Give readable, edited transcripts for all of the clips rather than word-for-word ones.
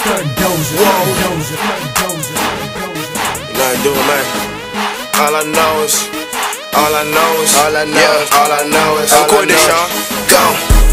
Nothing doing, man. All I know is, all I know is, all I know is, all I know is, all I know is, go.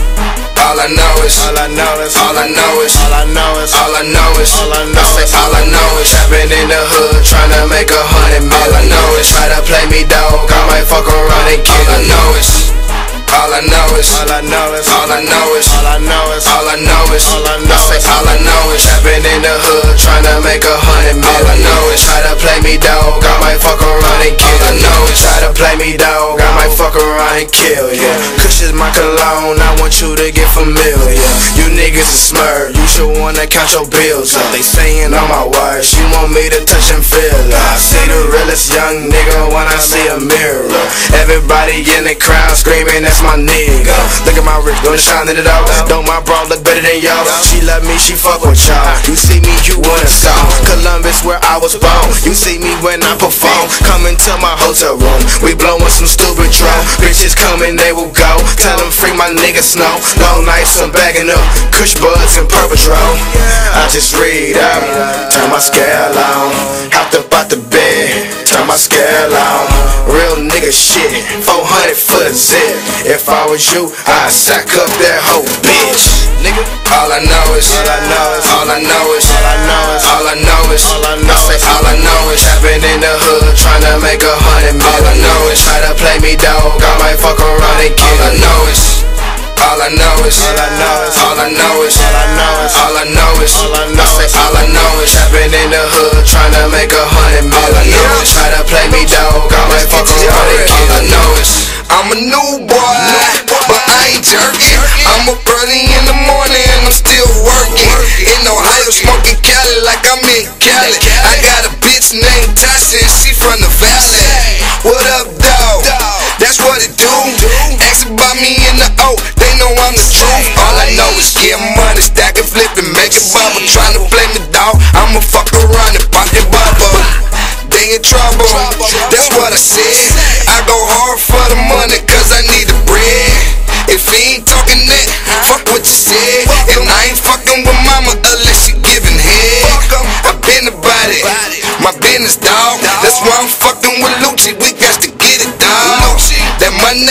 All I know is, all I know is, all I know is, all I know is, all I know is, all I know is, all I know is, trapping in the hood, tryna make 100 million. All I know is, try to play me dog, I might fuck around and kill. All I know is, all I know is, all I know is, all I know is, all I know is, all I know is, all I know is, all I know is, trapping in the hood, tryna make 100 million. All I know is, try to play me dog, I might fuck around and kill. All I know is, try to play me dog, I might fuck around and kill, yeah. Kush is my cologne, I want you to get familiar. You niggas is smart, you should wanna count your bills up. They saying all my words, you want me to touch and feel. I see the realest young nigga when I see a mirror. Everybody in the crowd screaming, that's my nigga. Look at my wrist, gonna shine in it out. Don't my bra look better than y'all? She love me, she fuck with y'all. You see me, you want a song. Columbus where I was born. You see me when I perform. Coming to my hotel room, we blowing some stupid drum. Bitches coming, they will go. Tell them free my nigga Snow. Long nights I'm bagging up Kush buds and purple drone. I just read out, turn my scale on. Hopped up out the bed, turn my scale on. Real nigga shit, 400 for the zip. If I was you, I'd sack up that whole bitch. Nigga, all I know is, all I know is, all I know is, all I know is, all I know is, all I know is, all I know is, trapping in the hood, tryna make 100 million. All I know is, try to play me dog, I might fuck around and kill. All I know is, all I know is, all I know is, all I know is, all I know is, all I know is, all I know is, all I know is, trapping in the hood, tryna make 100 million. All I know is, try to play me dog, I might fuck around and kill. All I know is, I'm a new boy, but I ain't jerking. I'm up early in the morning and I'm still working. In Ohio, smoking Cali like I'm in Cali. I got a bitch named Tasha and she from the valley. What up, dog? That's what it do. Ask about me in the O, they know I'm the truth. All I know is get money, stack and flip and make it bubble. Tryna play me, dog, I'ma fuck around and pop your bubble. They in trouble, that's what I said. I go hard for the money cause I need the bread. If he ain't talking that, fuck what you said. And I ain't fucking with mama unless she giving head. I been about it, my business, dog. That's why I'm fucking with Lucci, we got to get it, dog. That money,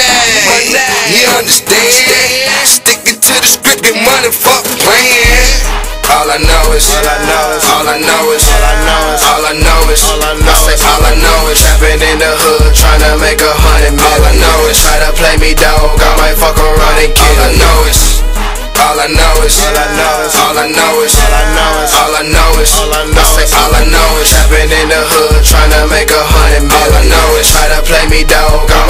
you understand? Sticking to the script, get money, fuck playing. All I know is, all I know is, all I know is, all I know is, all I know is, all I know is, all I know is, trapping in the hood, tryna make 100 million. All I know is, try to play me dog, I might fuck around and kill. All I know is, all I know is, all I know is, all I know is, all I know is, all I know is, all I know is, all I know is, trapping in the hood, tryna make 100 million. All I know is, try to play me dog,